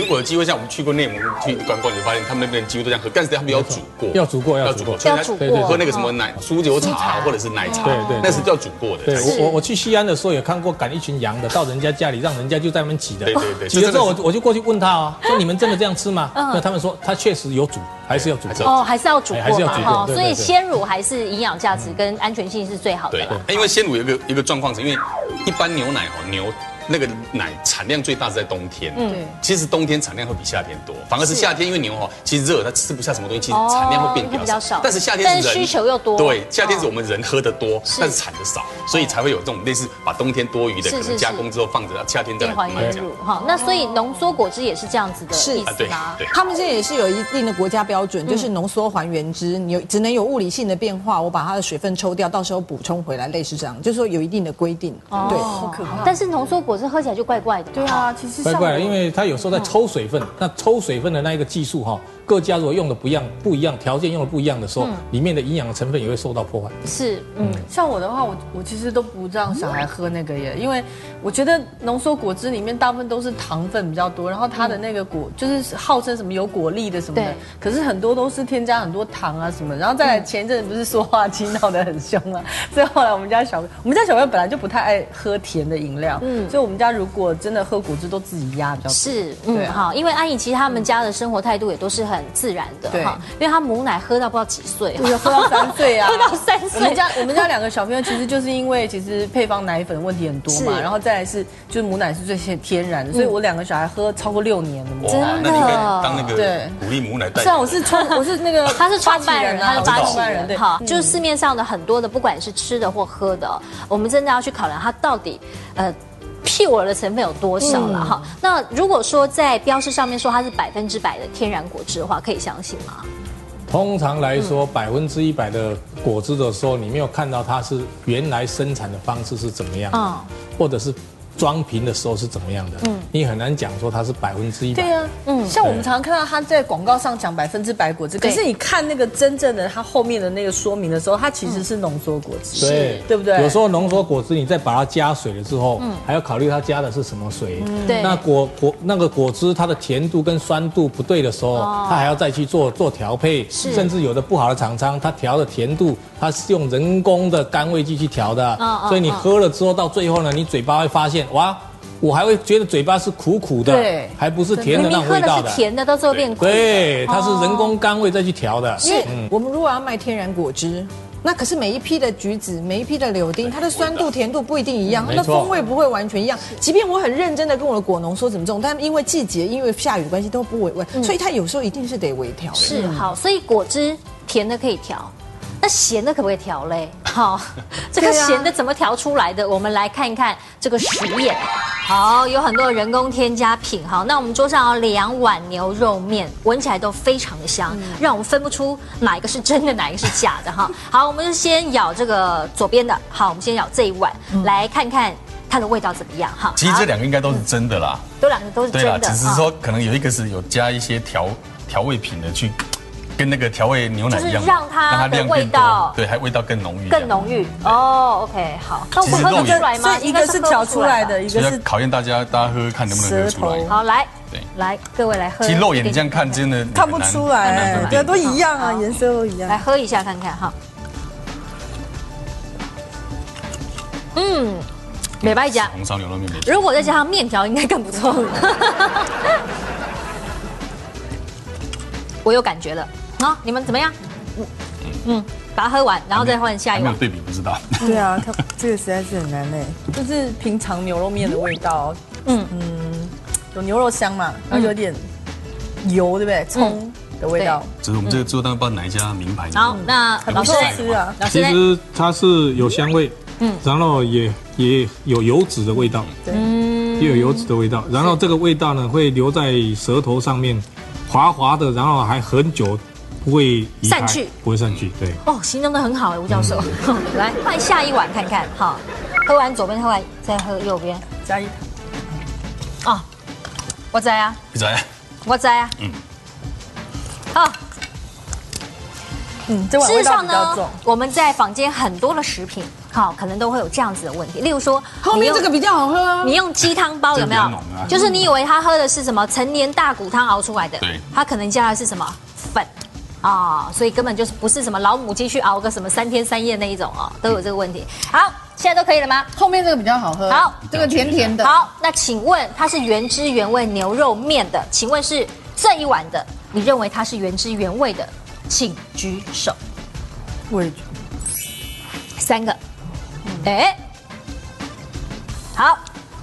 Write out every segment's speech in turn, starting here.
如果有机会，像我们去过内蒙去观光，你就发现他们那边几乎都这样喝，但是他们要煮过， 要煮过， 所以他喝那个什么酥油茶或者是奶茶， 对， 那是要煮过的。 对，我去西安的时候也看过赶一群羊的到人家家里，让人家就在那边挤的。 对， 挤了之后我就过去问他啊，说你们真的这样吃吗？那他们说他确实有煮，还是要煮过。 哦，还是要煮过嘛哈。 对， 所以鲜乳还是营养价值跟安全性是最好的啦。 因为鲜乳有一个状况是，因为一般牛奶牛那个奶产量最大是在冬天，其实冬天产量会比夏天多，反而是夏天，因为牛其实热，它吃不下什么东西，其实产量会变比较少。但是夏天是人需求又多， 对，夏天是我们人喝的多，但是产的少，所以才会有这种类似把冬天多余的可能加工之后放着，夏天再来还原乳哈。那所以浓缩果汁也是这样子的意思吗？ 对， 他们现在也是有一定的国家标准，就是浓缩还原汁，你只能有物理性的变化，我把它的水分抽掉，到时候补充回来，类似这样，就是说有一定的规定。对， 好可怕。但是浓缩果汁喝起来就怪怪的。 对啊，其实怪怪的，因为它有时候在抽水分，那抽水分的那一个技术各家如果用的不一样，条件用的不一样的时候，里面的营养的成分也会受到破坏。 是， 像我的话，我其实都不让小孩喝那个耶，因为我觉得浓缩果汁里面大部分都是糖分比较多，然后它的那个果就是号称什么有果粒的什么的，可是很多都是添加很多糖啊什么，然后再来前一阵不是说话机闹得很凶啊，所以后来我们家小朋友本来就不太爱喝甜的饮料，所以我们家如果真的喝果汁都自己压比较多。 是，好，因为安怡其实他们家的生活态度也都是很自然的哈，因为他母奶喝到不知道几岁， 喝到3岁啊， 喝到3岁。 我们家2个小朋友其实就是因为其实配方奶粉问题很多嘛，然后再来是就是母奶是最天然的，所以我2个小孩喝超过6年了。 真的， 那你应该当那个鼓励母奶代言。 是啊，我是那个他是创办人，他是发起人， 对， 好，就是市面上的很多的不管是吃的或喝的，我们真的要去考量它到底pure 的成分有多少了哈？那如果说在标示上面说它是100%的天然果汁的话，可以相信吗？ 通常来说，100%的果汁的时候，你没有看到它是原来生产的方式是怎么样的，或者是装瓶的时候是怎么样的，你很难讲说它是100%。 对啊，像我们常常看到他在广告上讲100%果汁，可是你看那个真正的它后面的那个说明的时候，它其实是浓缩果汁，对不对？ 有时候浓缩果汁，你再把它加水了之后，还要考虑它加的是什么水。 对， 那那个果汁它的甜度跟酸度不对的时候，它还要再去做调配，甚至有的不好的厂商，它调的甜度，它是用人工的甘味剂去调的，所以你喝了之后，到最后呢，你嘴巴会发现，哇，我还会觉得嘴巴是苦苦的， 对， 还不是甜的那种味道的。 明明喝的是甜的，到最后变苦。 对，它是人工甘味再去调的。 是，我们如果要卖天然果汁，那可是每一批的橘子、每一批的柳丁，它的酸度、甜度不一定一样，它的风味不会完全一样。即便我很认真的跟我的果农说怎么种，但因为季节、因为下雨的关系都不委味，所以它有时候一定是得微调。 是，好，所以果汁甜的可以调。那咸的可不可以调嘞？好，这个咸的怎么调出来的？我们来看一看这个实验。好，有很多人工添加品。好，那我们桌上有2碗牛肉面，闻起来都非常的香，让我们分不出哪一个是真的，哪一个是假的哈。好，我们就先舀这个左边的。好，我们先舀这一碗，来看看它的味道怎么样哈。 其实这2个应该都是真的啦， 都2个都是真的， 对啦，只是说可能有一个是有加一些调味品的去。跟那个调味牛奶一样， 就是让它的味道对，还味道更浓郁， 更浓郁哦。OK， 好，那我们喝得出来吗？ 一个是调出来的，一个是考验大家喝看能不能喝出来。 好，来，来，各位来喝。 其实肉眼你这样看真的看不出来，对，都一样啊，颜色都一样。 来喝一下看看哈。美白加红烧牛肉面， 如果再加上面条，应该更不错。我有感觉了，好，你们怎么样？把它喝完，然后再换下一碗。 没有对比不知道。 对啊，这个实在是很难嘞，就是平常牛肉面的味道，有牛肉香嘛，然后有点油，对不对？葱的味道。 只是我们这个做当不知道哪一家名牌。 好，那老师吃啊， 其实它是有香味，然后也有油脂的味道，也有油脂的味道，然后这个味道呢会留在舌头上面。滑滑的，然后还很久不会散去， 不会散去。对， 哦，形容的很好哎，吴教授。来换下一碗看看，好，喝完左边，喝完再喝右边， 加一糖。哦，我在啊， 你在啊， 我在啊。好。 这碗味道比较重。 我们在坊间很多的食品， 好，可能都会有这样子的问题。例如说， 后面这个比较好喝啊。 你用鸡汤包有没有？就是你以为他喝的是什么陈年大骨汤熬出来的， 对， 他可能加的是什么粉啊，所以根本就是不是什么老母鸡去熬个什么3天3夜那一种哦，都有这个问题。好，现在都可以了吗？ 后面这个比较好喝。 好， 这个甜甜的。 好，那请问它是原汁原味牛肉面的，请问是这一碗的，你认为它是原汁原味的，请举手。 我也觉得 3个，哎，好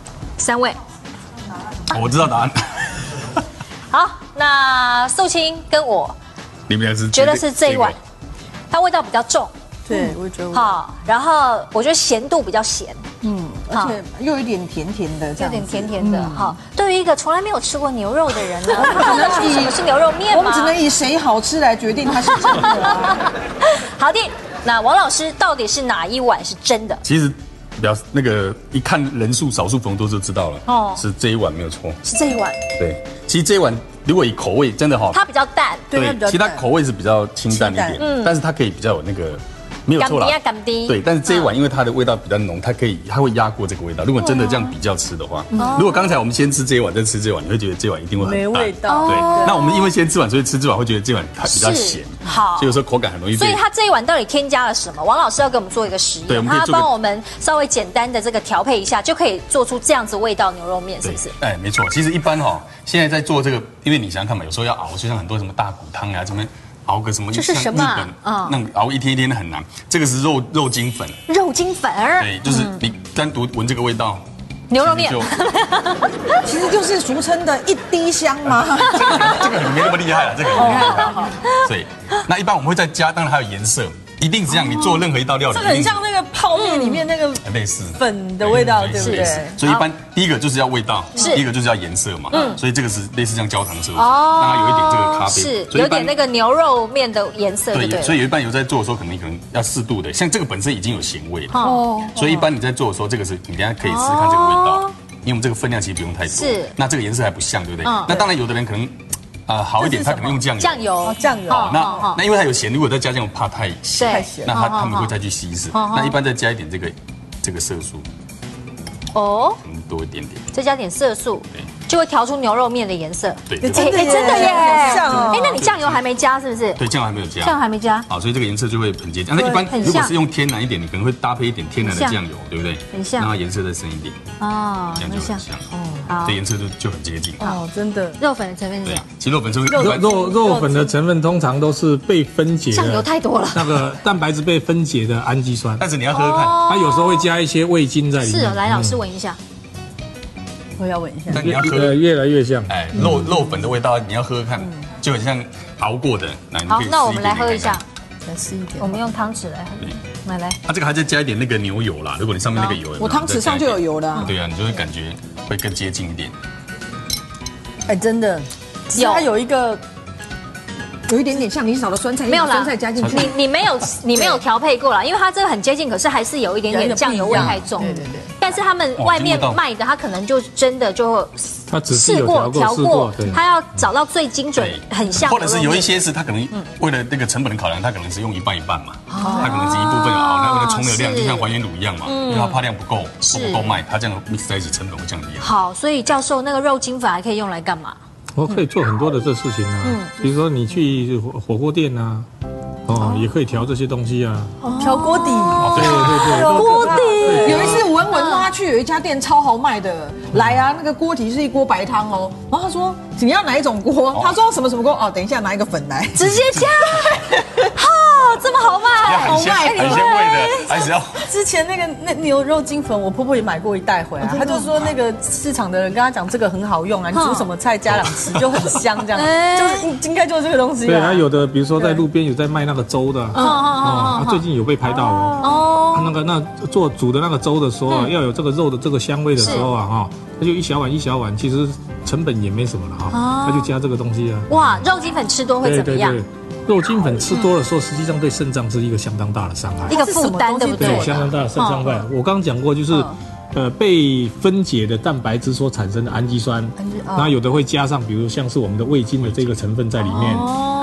，3位。 我知道答案。 好，那素清跟我你们俩是觉得是这一碗，它味道比较重。 对，我也觉得好，然后我觉得咸度比较咸， 而且又有一点甜甜的， 有点甜甜的。好，对于一个从来没有吃过牛肉的人呢，看得出什么是牛肉面吗？ 我们只能以谁好吃来决定它是真的啊。 好的，那王老师到底是哪一碗是真的？ 其实那个一看人数少数丰多就知道了，哦，是这一碗没有错， 是这一碗。 对，其实这一碗如果以口味真的哈， 它比较淡， 对，其他口味是比较清淡一点，但是它可以比较有那个。没有错啦，对，但是这一碗因为它的味道比较浓，它会压过这个味道。如果真的这样比较吃的话，如果刚才我们先吃这一碗再吃这一碗，你会觉得这碗一定会很没味道。 对，那我们因为先吃完，所以吃这碗会觉得这碗它比较咸， 好， 所以有时候口感很容易。 所以它这一碗到底添加了什么？王老师要给我们做一个实验， 对， 他帮我们稍微简单的这个调配一下，就可以做出这样子味道牛肉面，是不是？ 哎，没错。其实一般现在在做这个，因为你想想看嘛，有时候要熬，就像很多什么大骨汤啊，什么。熬个什么？ 这是什么？ 那熬一天一天的很难。这个是肉筋粉。 肉筋粉。 对，就是你单独闻这个味道， 牛肉面。 其实就是俗称的一滴香嘛。 这个没那么厉害了，这个很厉害。对，那一般我们会再加，当然还有颜色。一定是这样，你做任何一道料理， 这很像那个泡面里面那个类似粉的味道，对不对？ 所以一般第一个就是要味道，第一个就是要颜色嘛。所以这个是类似像焦糖色，让它有一点这个咖啡， 是有点那个牛肉面的颜色，对。 所以有一半有在做的时候，可能要适度的，像这个本身已经有咸味了，所以一般你在做的时候，这个是你等下可以试试看这个味道，因为我们这个分量其实不用太多，是。那这个颜色还不像，对不对？那当然有的人可能。好一点，他可能用酱油。 酱油。 那因为它有咸，如果再加酱油，怕太咸，那他们会再去稀释。那一般再加一点这个色素，可能多一点点， 再加点色素，就会调出牛肉面的颜色。 对， 真的耶！哎，那你酱油还没加是不是？ 对，酱油还没有加。 酱油还没加。 好，所以这个颜色就会很接近。那一般如果是用天然一点，你可能会搭配一点天然的酱油，对不对？ 很像。 让它颜色再深一点。哦，这样就很像。这颜色就很接近。 哦，真的。 肉粉的成分是什么？ 其实肉粉是肉粉的成分通常都是被分解的。 酱油太多了。 那个蛋白质被分解的氨基酸。 但是你要喝喝看， 它有时候会加一些味精在里面。 是，来老师闻一下。 我要闻一下。 但你要喝越来越像。 哎，肉粉的味道你要喝喝看，就很像熬过的。 好，那我们来喝一下。 再试一点。我们用汤匙来喝。来。 这个还再加一点那个牛油啦，如果你上面那个油， 我汤匙上就有油了。 对啊，你就会感觉会更接近一点。 哎，真的，它有一点点像你少的酸菜， 没有啦， 酸菜加进去。 你没有调配过啦，因为它这个很接近，可是还是有一点点酱油味太重。对。但是他们外面卖的，它可能就真的就他只是有调过， 他要找到最精准，很像。 或者是有一些是他可能为了那个成本的考量，他可能是用一半一半嘛，他可能是一部分熬，那为了冲的量，就像还原卤一样嘛，因为它怕量不够卖，他这样 mix 在一起，成本会降低。 好，所以教授那个肉筋粉还可以用来干嘛？ 我可以做很多的这事情啊，比如说你去火锅店啊，也可以调这些东西啊， 调锅底， 对， 锅底。 有一次文说他去有一家店超豪卖的，来啊，那个锅底是一锅白汤哦，然后他说你要哪一种锅？他说什么锅？哦，等一下拿一个粉来， 直接加，这么豪迈， 很鲜味的，还是要。 之前那牛肉筋粉，我婆婆也买过一袋回来，她就说那个市场的人跟她讲这个很好用啊，你煮什么菜加两吃就很香，这样就是应该就是这个东西。 对啊，有的比如说在路边有在卖那个粥的，最近有被拍到哦，那煮的那个粥的时候啊，要有这个肉的这个香味的时候啊，那就一小碗一小碗，其实成本也没什么了哈，他就加这个东西啊。 哇，肉筋粉吃多会怎么样？ 肉筋粉吃多的时候，实际上对肾脏是一个相当大的伤害， 一个负担，对不对？ 对，相当大的肾伤害。我刚刚讲过，就是被分解的蛋白质所产生的氨基酸，那有的会加上，比如像是我们的味精的这个成分在里面，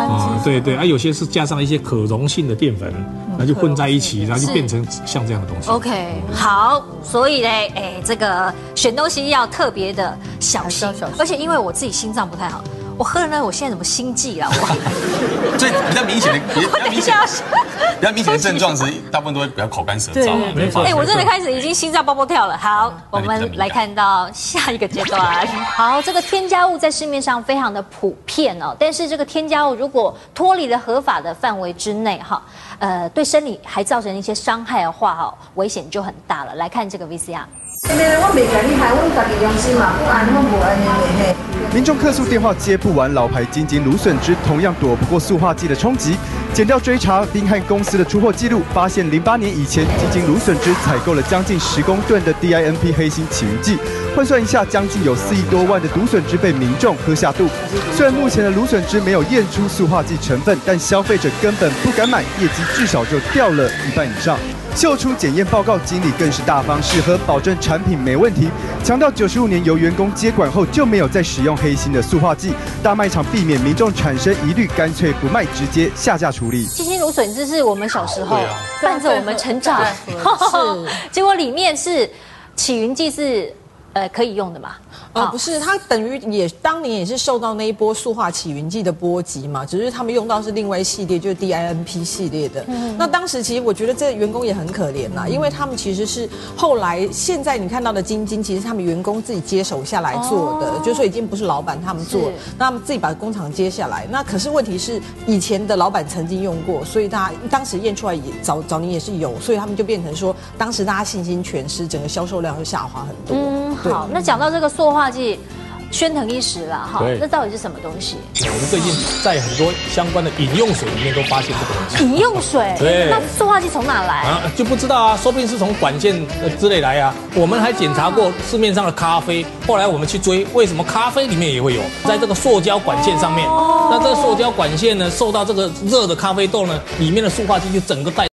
对对，有些是加上一些可溶性的淀粉，那就混在一起，然后就变成像这样的东西。 OK， 好，所以呢，这个选东西要特别的小心，而且因为我自己心脏不太好。我喝了呢，我现在怎么心悸了？ 所以比较明显的，比较明显的症状是，大部分都会比较口干舌燥。 没错。 我真的开始已经心脏蹦蹦跳了。好，我们来看到下一个阶段。好，这个添加物在市面上非常的普遍哦，但是这个添加物如果脱离了合法的范围之内，哈，对生理还造成一些伤害的话，哈，危险就很大了。来看这个 VCR。 民众客诉电话接不完，老牌金井芦笋汁同样躲不过塑化剂的冲击。检调追查宾汉公司的出货记录，发现08年以前金井芦笋汁采购了将近10公吨的 DINP 黑心起云剂，换算一下，将近有4亿多万的芦笋汁被民众喝下肚。虽然目前的芦笋汁没有验出塑化剂成分，但消费者根本不敢买，业绩至少就掉了1半以上。秀出检验报告，经理更是大方适合，保证产品没问题。强调95年由员工接管后就没有再使用黑心的塑化剂，大卖场避免民众产生疑虑，干脆不卖，直接下架处理。 金星芦笋汁是我们小时候伴着我们成长， 是， 结果里面是起云剂是可以用的嘛？ 不是，它等于当年也是受到那一波塑化起云剂的波及嘛，只是他们用到是另外一系列，就是 DINP 系列的。那当时其实我觉得这员工也很可怜呐，因为他们其实是后来现在你看到的晶晶，其实他们员工自己接手下来做的，就是说已经不是老板他们做，那他们自己把工厂接下来。那可是问题是以前的老板曾经用过，所以当时验出来也早年也是有，所以他们就变成说当时大家信心全失，整个销售量就下滑很多。 好，那讲到这个塑化剂，喧腾一时了哈，那到底是什么东西？ 我们最近在很多相关的饮用水里面都发现这个东西。 饮用水？对。那塑化剂从哪来？ 就不知道啊，说不定是从管线之类来啊。我们还检查过市面上的咖啡，后来我们去追，为什么咖啡里面也会有？在这个塑胶管线上面，那这个塑胶管线呢，受到这个热的咖啡豆呢，里面的塑化剂就整个带。